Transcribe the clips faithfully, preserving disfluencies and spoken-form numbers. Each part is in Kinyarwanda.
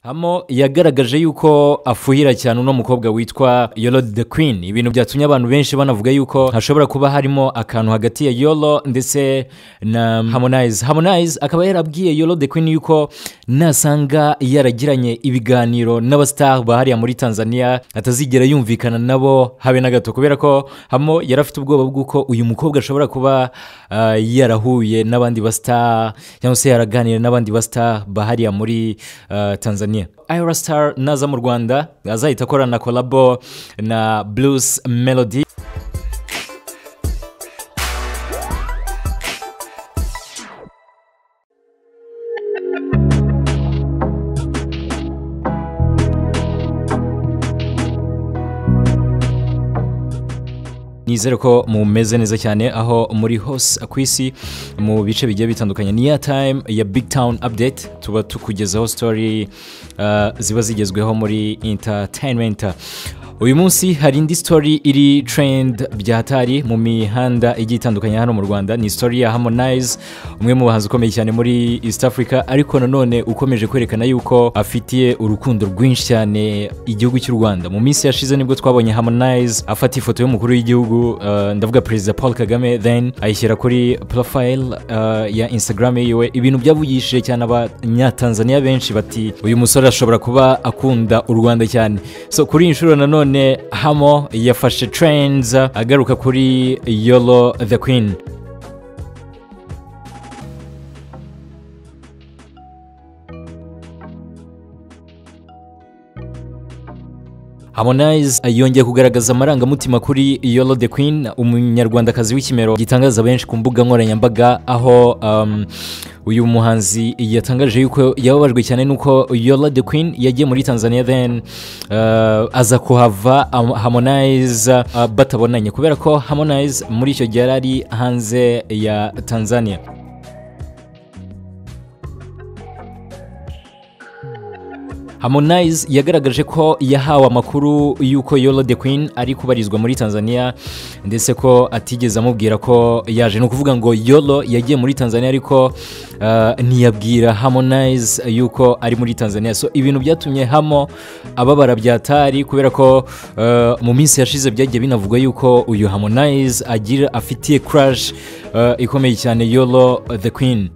Hamo yagaragaje yuko afuhira cyane uno mukobwa witwa Yolo the Queen. Ibintu byatumye abantu benshi banavuga yuko hashobora kuba harimo akantu hagati ya Yolo ndetse na Harmonize. Harmonize akaba yarabwiye Yolo the Queen yuko nasanga yaragiranye ibiganiro n'abastar bahariya muri Tanzania atazigera yumvikana nabo habe na gato, kubera ko Hamo yarafite ubwoba bw'uko uyu mukobwa ashobora kuba uh, yarahuye n'abandi bastar cyangwa se yaraganira n'abandi bastar bahariya muri uh, Tanzania. Ayra star naza mu Rwanda azahita akora na collabo na Blues Melody. Nizere ko mumeze neza cyane aho muri hose akwisi mu bice bigiye bitandukanye. Ni ya time ya BigTown update, tuba tukugezaho story uh, ziba zigezweho muri entertainment. Uyu munsi hari indi story iri trend byahatari mu mihanda igiye itandukanye hano mu Rwanda. Ni story ya Harmonize, umwe mu bahanzi ukomeye cyane muri East Africa, ariko nanone ukomeje kwerekana yuko afitiye urukundo rwinshi cyane igihugu cy'u Rwanda. Mu minsi yashize nibwo twabonye Harmonize afata ifoto y'umukuru w'igihugu, uh, ndavuga President Paul Kagame, then ayishyira kuri profile uh, ya Instagram yiwe. Ibintu byavugishije cyane abanyatanzania benshi bati uyu musore ashobora kuba akunda u Rwanda cyane. So kuri inshuro nanone Hamo yafashe trends agaruka kuri Yolo the Queen. Harmonize yongeye kugaragaza amarangamutima kuri Yolo the Queen, umunyarwandakazi w'ikimero gitangaza benshi ku mbuga nkoranyambaga, aho um, uyu muhanzi yatangaje yuko yababajwe cyane nuko Yolo the Queen yagiye muri Tanzania, then uh, aza kuhava um, Harmonize uh, batabonanye, kubera ko Harmonize muri icyo gihe ari hanze ya Tanzania. Harmonize yagaragaje ko yahawe amakuru yuko Yolo the Queen ari kubarizwa muri Tanzania, ndetse ko atigeze amubwira ko yaje. No kuvuga ngo Yolo yagiye muri Tanzania ariko uh, ntiyabwira Harmonize yuko ari muri Tanzania. So ibintu byatumye Hamo ababara byatari, kubera ko uh, mu minsi yashize byagiye binavugwa yuko uyu Harmonize agira afitiye crush uh, ikomeye cyane Yolo the Queen.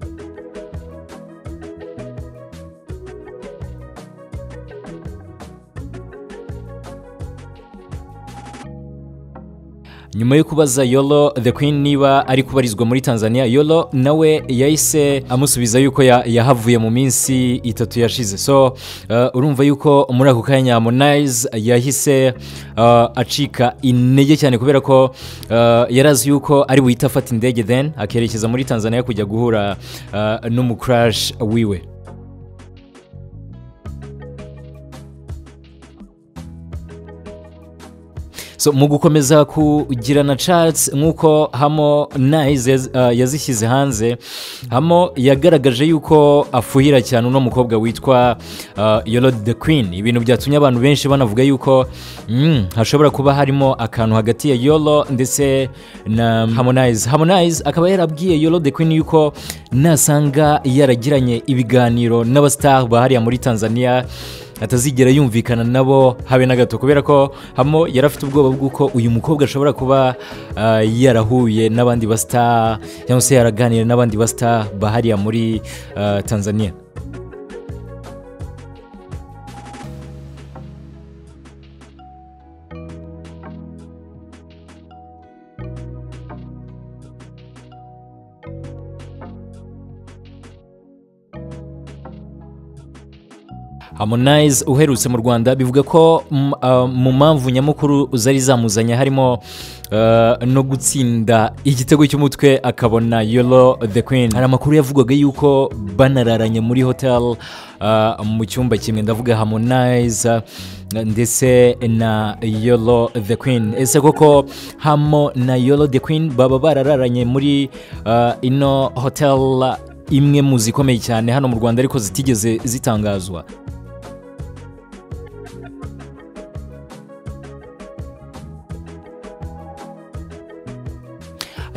Nyuma yo kubaza Yolo the Queen niba ari kubarizwa muri Tanzania, Yolo nawe yahise amusubiza yuko yahavuye mu minsi itatu yashize. So uh, urumva yuko muri ako kanya Harmonize yahise uh, acika intege cyane, kubera ko uh, yarazi yuko ari buhita afata indege then akerekeza muri Tanzania kujya guhura uh, n'umukrush wiwe. So mu gukomeza kugirana charts nkuko Harmonize uh, yazishyize hanze, Hamo yagaragaje yuko afuhira cyane uno mukobwa witwa uh, Yolo the Queen. Ibintu byatumye abantu benshi banavuga yuko mm, hashobora kuba harimo akantu hagati ya Yolo ndetse na Harmonize. Harmonize akaba yarabwiye Yolo the Queen yuko nasanga yaragiranye ibiganiro n'abastar bahariya muri Tanzania atazigera yumvikana nabo habe na gato, kubera ko Hamo yarafite ubwoba bw'uko uyu mukobwa ashobora kuba uh, yarahuye n'abandi bastar cyangwa se yaraganira n'abandi bastar bahariya muri uh, Tanzania. Harmonize uherutse mu Rwanda bivuga ko uh, mu mpamvu nyamukuru zari zamuzanya harimo uh, no gutsinda igitego cy'umutwe akabona Yolo the Queen. Hari amakuru yavugaga yuko banararanye muri hotel uh, mu cyumba kimwe, ndavuga Harmonize uh, ndetse na Yolo the Queen. Ese koko Hamo na Yolo the Queen baba barararanye muri uh, ino hotel imwe mu zikomeye cyane hano mu Rwanda ariko zitigeze zitangazwa?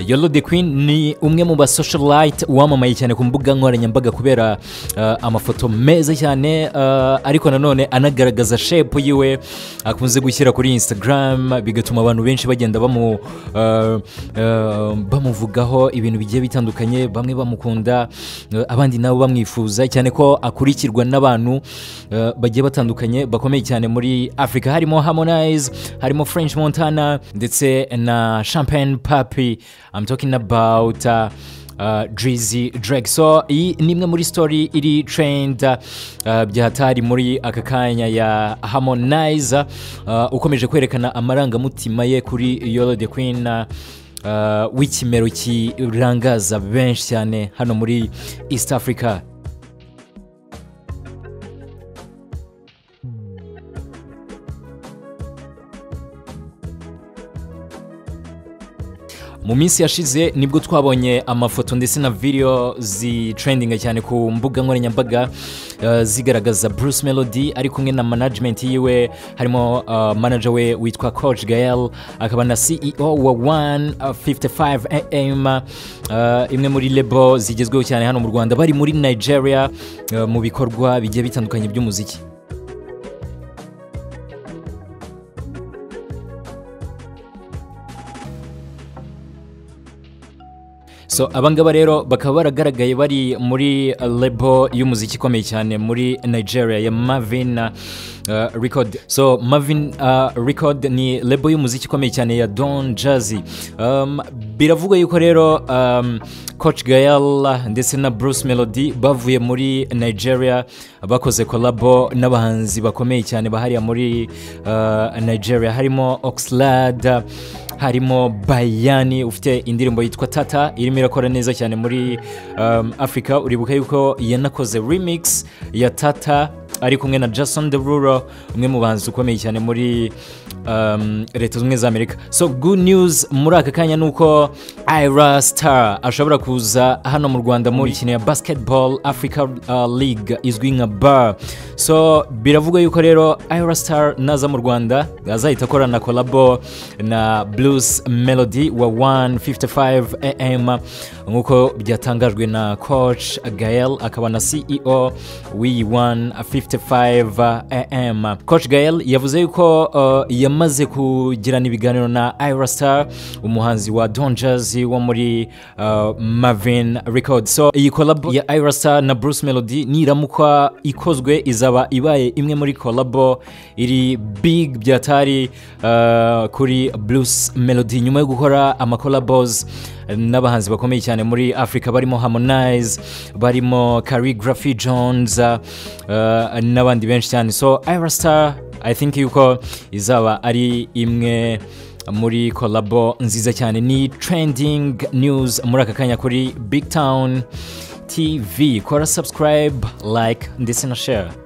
Yolo the Queen ni umwe mu ba socialite wamamaye cyane ku mbuga nkoranyambaga kubera uh, amafoto meza cyane uh, ariko nanone anagaragaza shape yiwe akunze gushyira kuri Instagram bigatuma abantu benshi bagenda bamu uh, uh, bamuvugaho ibintu bigiye bitandukanye, bamwe bamukunda uh, abandi nabo bamwifuza cyane ko akurikirwa n'abantu uh, bagiye batandukanye bakomeye cyane muri Africa, harimo Harmonize, harimo French Montana ndetse na Champagne Papi. I'm talking about uh, Uh, Drizzy Drake. So iyi ni imwe muri story iri trend uh, byahatari muri aka kanya ya Harmonize uh, ukomeje kwerekana amarangamutima ye kuri Yolo the Queen uh, w'ikimero kirangaza benshi cyane hano muri East Africa. Mu minsi yashize nibwo twabonye amafoto ndetse na video zi trending cyane ku mbuga nkoranyambaga uh, zigaragaza Bruce Melody ari kumwe na management yiwe, harimo uh, manager we witwa Coach Gael, akaba na C E O wa one fifty-five A M, uh, imwe muri label zigezweho cyane hano mu Rwanda, bari muri Nigeria uh, mu bikorwa bigiye bitandukanye by'umuziki. So abangaba rero bakaba baragaragaye bari muri label y'umuziki ikomeye cyane muri Nigeria ya Mavin uh, Record. So Mavin uh, Record ni label y'umuziki ikomeye cyane ya Don Jazzy. Um, biravuga yuko rero um, Coach Gael ndetse na Bruce Melody bavuye muri Nigeria bakoze collabo n'abahanzi bakomeye cyane bahariya muri uh, Nigeria, harimo Oxlade, harimo Bayani ufite indirimbo yitwa Tata irimo irakora neza cyane muri um, Africa. Uribuka yuko yanakoze remix ya Tata ari kumwe na Jason Derulo, umwe mu bahanzi ukomeye cyane muri um, Leta Zunze za Amerika. So good news muri aka kanya nuko Ayra Star ashobora kuza hano mu Rwanda muri kino ya Basketball Africa uh, League izwi nka B A R. So biravuga yuko rero Ayra Star naza mu Rwanda azahita akora na collabo na Blues Melody wa one fifty-five A M nkuko byatangajwe na Coach Gael akaba na C E O wi one fifty-five A M. Coach Gael yavuze yuko uh, yamaze kugirana ibiganiro na Ayra Star, umuhanzi wa Don Jazzy wo muri uh, Mavin Record. So iyi collabo ya Ayra Star na Bruce Melody niramuka ikozwe izaba ibaye imwe muri collabo iri big byatari uh, kuri Bruce Melody nyuma yo gukora ama collabos n'abahanzi bakomeye cyane muri Africa, barimo Harmonize, barimo Calligraphy Jones uh, n'abandi benshi cyane. So Ayra Star I think yuko izaba ari imwe muri collabo nziza cyane. Ni trending news muri aka kanya kuri BigTown T V. Kora subscribe, like ndetse na share.